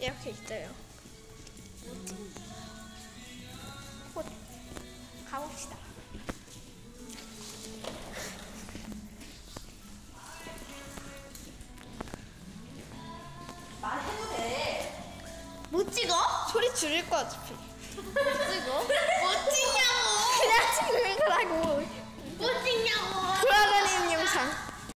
이렇게 있어요. 곧 가봅시다. 말해도 돼. 못 찍어? 소리 줄일 거 어차피. 못 찍어? 못 찍냐고. 그냥 찍는 거라고. 못 찍냐고. 그럼